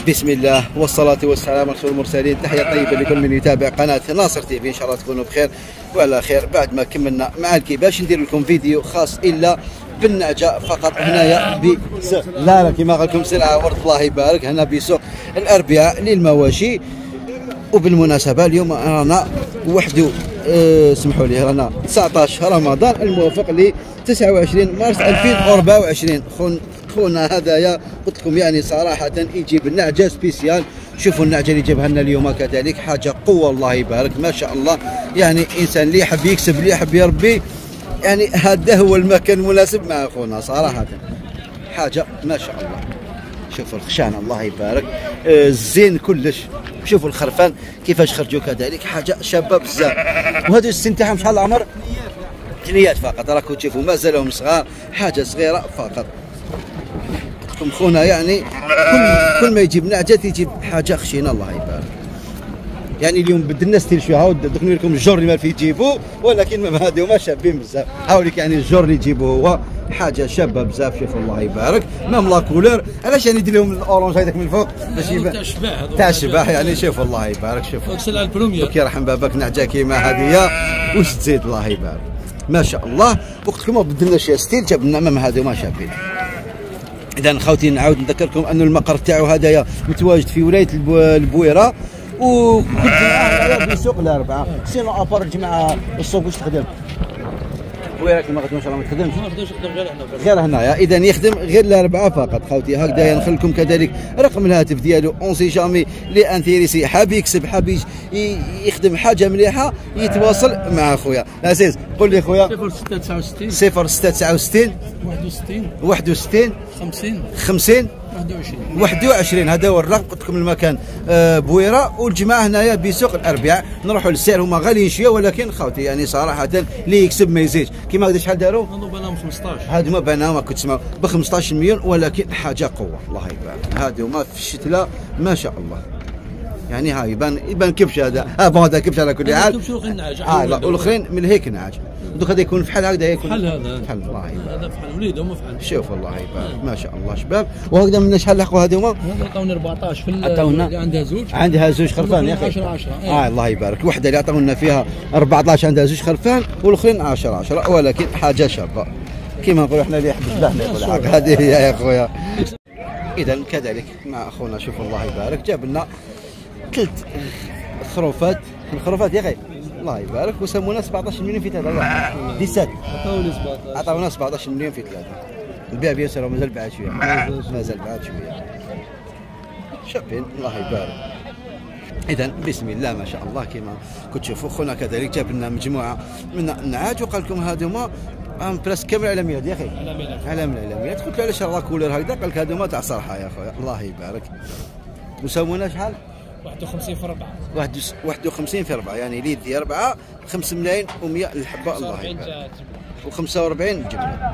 بسم الله والصلاة والسلام على رسول المرسلين. تحية طيبة لكل من يتابع قناة ناصر تي في، إن شاء الله تكونوا بخير وعلى خير. بعد ما كملنا مع الكيباش ندير لكم فيديو خاص إلا بالنعجة فقط. هنايا بسوق لا كيما قال لكم سلعة ورد الله يبارك. هنا بسوق الأربعاء للمواشي، وبالمناسبة اليوم رانا اسمحوا لي رانا 19 رمضان الموافق ل 29 مارس 2024. خونا هذايا قلت لكم يعني صراحة يجيب النعجة سبيسيال. شوفوا النعجة اللي جابها لنا اليوم كذلك حاجة قوة الله يبارك ما شاء الله. يعني إنسان اللي يحب يكسب اللي يحب يربي، يعني هذا هو المكان المناسب مع خونا صراحة حاجة ما شاء الله. شوفوا الخشان الله يبارك الزين كلش. شوفوا الخرفان كيفاش خرجوا كذلك حاجة شابة بزاف. وهذا السن تاعهم شحال العمر؟ جنيات فقط. راكم تشوفوا مازالهم صغار، حاجة صغيرة فقط. خونا يعني كل ما يجيب نعجة يجيب حاجة خشينة الله يبارك. يعني اليوم بدلنا ستيل شويه. هاو دخلوا لكم الجور اللي ما فيه يجيبوه، ولكن هذو ما شابين بزاف. هاوليك يعني الجور اللي يجيبوه هو حاجه شابه بزاف. شوفوا الله يبارك مام لا كولور. علاش يعني يدير لهم الاورانج هذاك من الفوق باش يبان تاع الشباح. يعني شوفوا الله يبارك. شوفوا سلعه البروميير يرحم بابك نعجه كيما هذه واش تزيد الله يبارك ما شاء الله. وقت لكم بدلنا شي ستيل جاب لنا مام هذو ما شابين. اذا خوتي نعاود نذكركم انه المقر تاعو هذايا متواجد في ولايه البويره، وكل جمعه بسوق الاربعاء. سينو ابار الجمعه السوق واش تخدم؟ البويره كما قلت ان شاء الله ما تخدمش، ما نخدمش غير هنايا. اذا يخدم غير الاربعاء فقط خوتي. هكذا نخلي لكم كذلك رقم الهاتف ديالو اون سي جامي لي انتيريسي حاب يكسب حاب يخدم حاجه مليحه يتواصل مع خويا العزيز. قول لي خويا 0669 61 50 21. هذا هو الرقم. قلت لكم المكان بويره، والجماعه هنايا بسوق الاربعاء. نروحوا للسعر هما غاليين شويه، ولكن خوتي يعني صراحه اللي يكسب ما يزيدش. كيما هذا شحال داروا؟ هذو بانهم 15. هذو ما بانهم كنت تسمعوا ب 15 مليون، ولكن حاجه قوه الله يبارك. هذو ما في الشتله ما شاء الله. يعني ها يبان كبش هذا. بون هذا كبش على كل حال. والاخرين من هيك نعاج. دوك هذا يكون فحال هكذا يكون فحال. هذا فحال الله يبارك. هذا فحال وليدهم فحال. شوف الله يبارك ما شاء الله شباب. وهكذا من شحال لحقوا هذوما؟ هذا عطاونا 14 في عندها زوج خرفان يا اخي. 10 الله يبارك. وحده اللي عطاونا فيها 14 عندها زوج خرفان، والاخرين 10 ولكن حاجه شابه كيما نقولوا احنا اللي يحب الذبح يقول هذه هي يا خويا. اذا كذلك مع اخونا شوف الله يبارك جاب لنا 3 خروفات. الخروفات يا اخي الله يبارك وسمونا 17 مليون في 3 17. عطاونا 17 مليون في 3. البيع بيسر مازال بعد شويه. مازال بعد شويه شابين الله يبارك. اذا بسم الله ما شاء الله. كما كنت تشوفوا خونا كذلك جاب لنا مجموعه من النعاج، وقال لكم هذوما براسك كامل علاميات يا اخي. علامه العلاميات. قلت له علاش راه كولر هكذا؟ قال لك هذوما تاع صراحه يا خويا الله يبارك. وسمونا شحال؟ 51 في 4. 51 في 4 يعني ليد 4 5 ملايين و100 الحبه الله يبارك. و45 الجمله.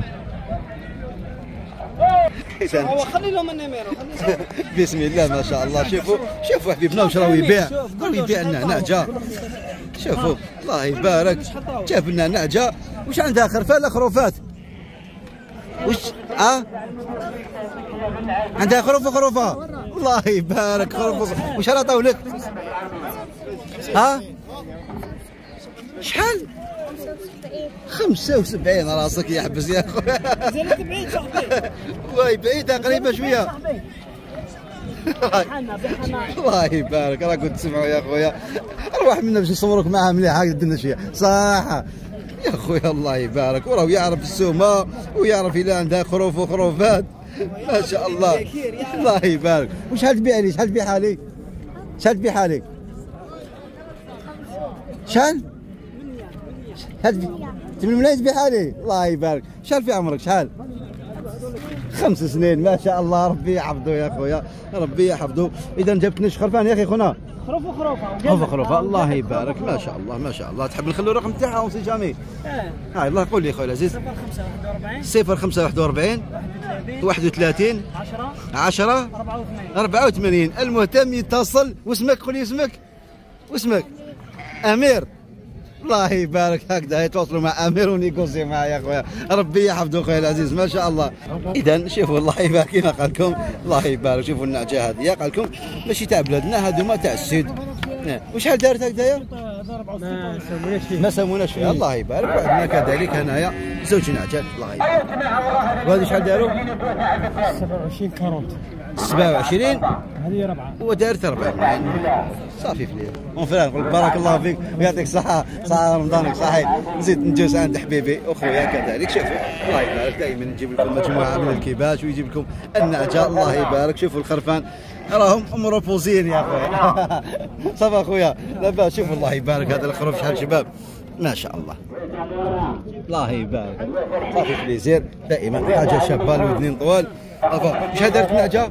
هو خلي لهم النميرو. بسم الله ما شاء الله. شوفوا حبيبنا واش راهو يبيع. راهو يبيع لنا نعجه. شوفوا الله يبارك جاب لنا نعجه. واش عندها خرفان لا خروفات؟ واش عندها خروفه الله يبارك. خروفه واش راه عطاو لك؟ شحال؟ 75 راسك يحبس يا خويا. زين بعيد صاحبي. واي بعيده قريبه شويه. الله يبارك. راكم تسمعوا يا خويا. ارواح منا باش نصوروك معها مليح هكذا درنا شويه صراحه يا خويا الله يبارك. وراه يعرف السومه ويعرف الا عندها خروف وخروفات ما شاء الله الله يبارك. وشحال تبيع لي؟ شحال تبيعها لي؟ شحال تبيعها لي؟ شحال 8 ملايين تبيعها لي الله يبارك. شحال في عمرك؟ شحال؟ 5 سنين ما شاء الله. ربي يحفظه يا خويا ربي يحفظه. اذا جبت لنا خرفان يا اخي خونا. خروفه الله يبارك ما شاء الله ما شاء الله. تحب نخلو الرقم تاعها اون سي جامي؟ هاي الله قول لي خويا العزيز. 0541 31 10 84. المهتم يتصل. واسمك؟ قول لي اسمك. واسمك؟ امير. الله يبارك هكذا يتواصلوا مع امير ونيغوزي معاه يا خويا، ربي يحفظه خويا العزيز ما شاء الله. اذا شوفوا الله يبارك كيما قال لكم، الله يبارك شوفوا النعجه هذه قال لكم ماشي تاع بلادنا، هذوما تاع السود. وشحال دارت هكذايا؟ ما سموناش فيها. الله يبارك. وعندنا كذلك هنايا زوج نعجات الله يبارك. وهذه شحال داروا؟ 27 كاروت. 27 هذه 4 ودارت 4 صافي فليل. مون فران نقول لك بارك الله فيك ويعطيك الصحة، صحة رمضانك صحيح. نزيد ندوز عند حبيبي اخويا كذلك. شوفوا الله يبارك دائما نجيب لكم مجموعة من الكباش ويجيب لكم النعجة الله يبارك. شوفوا الخرفان راهم مروبوزين يا اخويا. صافا اخويا لاباس. شوفوا الله يبارك هذا الخروف شحال شباب ما شاء الله. الله يبارك صافي بليزير دائما حاجه شابه الودنين طوال. شحال دارت النعجه؟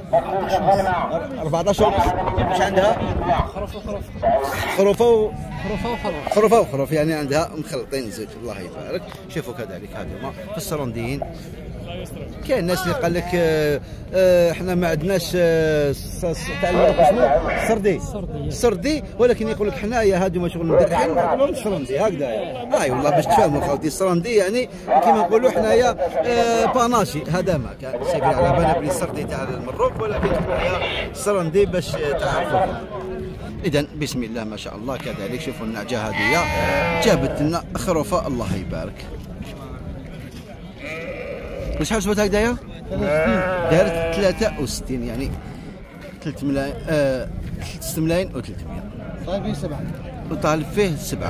14 ونص. واش عندها؟ خروفه وخروف يعني عندها مخلطين زوج الله يبارك. شوفوا كذلك هذوما في السرنديين. كاين الناس اللي قال لك احنا ما عندناش تاع المرق اسمه السردي، ولكن يقول لك حنايا هادو شغل مدرعين نعطيهم السرندي هكذايا. اي والله باش تفهموا خاوتي السرندي يعني كيما نقولوا حنايا باناشي. هذا ما كان سيفي على بالنا بلي السردي تاع المروك، ولكن حنايا السرندي باش تعرفوا. اذا بسم الله ما شاء الله كذلك. شوفوا النعجه هذه جابت لنا خروفه الله يبارك. شحال سوات هكذايا؟ دارت 63 يعني 3 ملايين 6 ملايين و300. طالب فيه 7 وطالب فيه 7.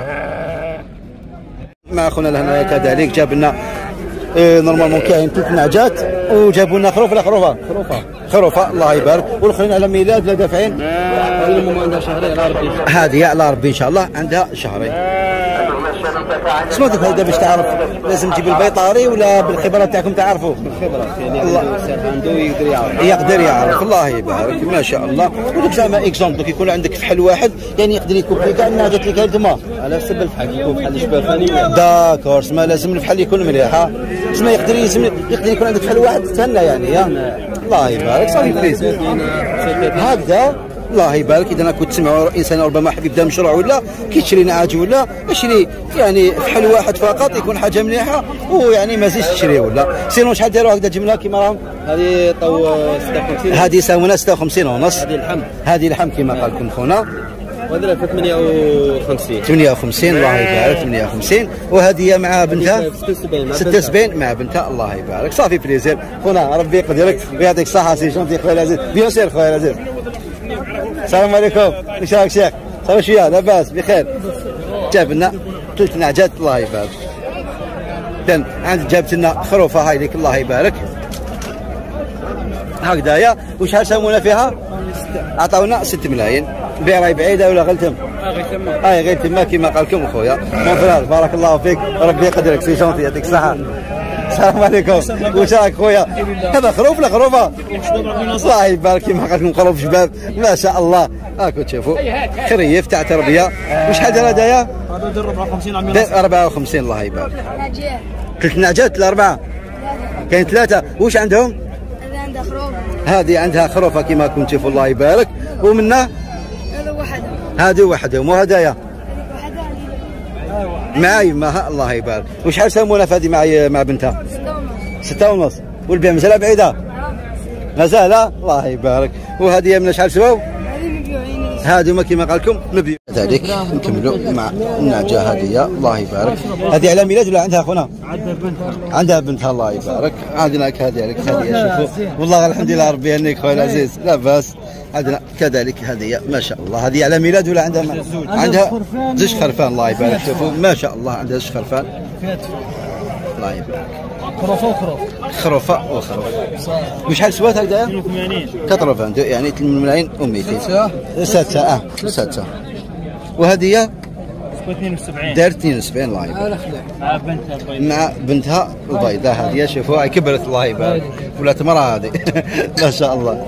مع خونا لهنا كذلك جاب لنا نورمالمون كاين 3 نعجات وجابوا لنا خروف. لا خروفه الله يبارك. والاخرين على ميلاد لا دافعين. المهم عندها شهرين على ربي. هذه على ربي ان شاء الله عندها شهرين. سمعتك هذا باش تعرف لازم تجيب البيطاري ولا بالخبره تاعكم تعرفوا؟ بالخبره يعني عنده يقدر يعرف الله يبارك ما شاء الله. ودوك زعما اكزومبل دوك يكون عندك فحل واحد يعني يقدر يكون كاع النعجات اللي كاين تما على حسب الفحل يكون فحل شباب ثاني. داكور سما لازم الفحل يكون مليح. سما يقدر يكون عندك فحل واحد تهنى يعني يا الله يبارك صافي بليز هكذا الله يبارك. اذا كنت تسمعوا انسان ربما حاب يبدا مشروع ولا كيشري نعاج ولا يشري يعني فحل واحد فقط يكون حاجه مليحه ويعني ما زيدش تشري ولا سينو. شحال داروا هكذا جمله كيما راهم؟ هذه طو 56. هذه ساونا 56 ونص. هذه اللحم كيما قال لكم خونا. وهذه 58 الله يبارك 58. وهذه مع بنتها 76 مع بنتها الله يبارك. صافي بليزير خونا ربي يقدرك ويعطيك الصحه سي جونتي خويا العزيز. بيان سير خويا العزيز. السلام عليكم. ايش راك شيخ؟ صافي شويه لاباس بخير. جاب لنا 3 نعجات الله يبارك. اذا عند جابت لنا خروفه هاي لك الله يبارك هكذايا. وشحال سامونا فيها؟ عطاونا 6 ملايين. البيع راهي بعيده ولا غير تما؟ غير تما كيما قال لكم خويا. بارك الله فيك ربي يقدرك سي جونتي يعطيك الصحه. السلام عليكم. واش راك خويا؟ هذا خروف ولا خروفه؟ الله يبارك كيما قال لكم خروف شباب ما شاء الله. هاكم تشوفوا خريف تاع تربيه. وشحال دار هدايا؟ هذا دار 54 عام 54 الله يبارك. 3 نعجات الاربعه كاين 3. واش عندهم؟ عندها خروف. هذه عندها خروفه كيما راكم تشوفوا الله يبارك. ومنها هذه وحدهم. وهدايا معاي ما الله يبارك. وشحال سامونا في هذه مع بنتها؟ 6 ونص. والبيع مازال بعيده؟ مازال الله يبارك. وهذه من شحال سواو؟ هذه ما كيما قال لكم مبيوع. كذلك نكملوا مع النعجه هذه الله يبارك. هذه على ميلاد ولا عندها خونا؟ عندها بنتها الله يبارك. عندنا هذه شوفوا والله الحمد لله ربي يهنيك خويا العزيز لاباس. عندنا كذلك هذه ما شاء الله. هذه على ميلاد ولا عندها زوج خرفان الله يبارك. شوفوا ما شاء الله عندها زوج خرفان الله يبارك. خروفه وخروف. وشحال سوات هكذايا؟ 82 يعني 8 ملايين و200. 6 وهذه 72 دارت 72 الله يبارك. مع بنتها البيضاء هذه شوفوا كبرت الله يبارك. ولات مرأة هذه ما شاء الله.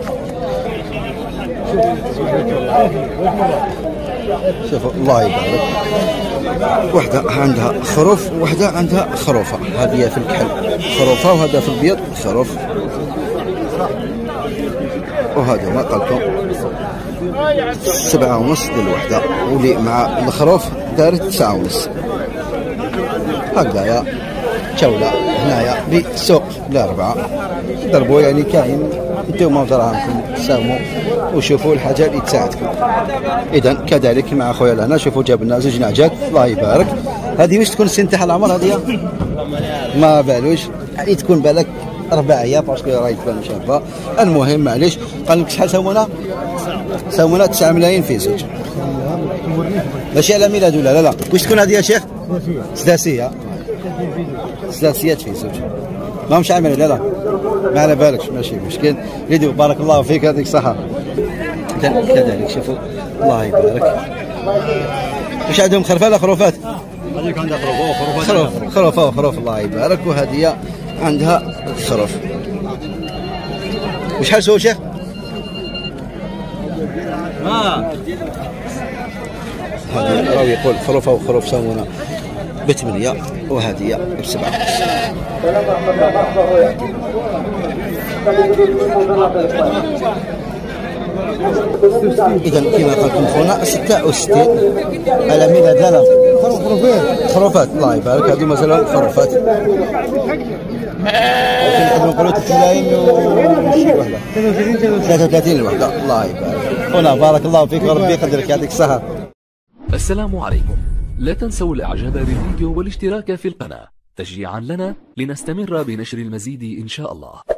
شوفوا الله يبارك. وحده عندها خروف وحده عندها خروفه. هذه في الكحل خروفه وهذا في البيض خروف. وهذا ما قال لكم 7.5 ديال الوحده، واللي مع الخروف دارت 9.5. هكذايا جوله هنايا بالسوق الاربعه، ضربوا يعني كاين انتم دراهمكم تساهموا وشوفوا الحاجه اللي تساعدكم. اذا كذلك مع خويا لهنا شوفوا جاب لنا زوج نعجات الله يبارك. هذه واش تكون السن تاعها العمر هذه؟ ما بالوش يعني تكون بالك 4 ايام باسكو راهي تبان شابه. المهم معليش قال لك شحال ساومونا؟ ساومونا 9 ملايين في زوج. ماشي على ميلاد ولا لا لا. واش تكون هذه يا شيخ؟ سداسيه. سداسيات في زوج. ماهمش عامل لا لا. ما على بالكش ماشي مشكل. ليدو بارك الله فيك يعطيك الصحة. كذلك شوفوا الله يبارك. واش عندهم خرفان ولا خروفات؟ هذيك عندها خروف خروف الله يبارك. وهذه عندها خروف. وشحال سووا شيخ؟ هذه راه يقول خروفه وخروف ساوونا ب8 وهذه ب7. إذا كما قال لكم خونا 66 على ميلاد لا خروفات الله يبارك. هذه مثلا خروفات نقدروا نقولوا 33 الوحده الله يبارك. خونا بارك الله فيك وربي يقدرك يعطيك الصحه. السلام عليكم. لا تنسوا الاعجاب بالفيديو والاشتراك في القناة تشجيعا لنا لنستمر بنشر المزيد إن شاء الله.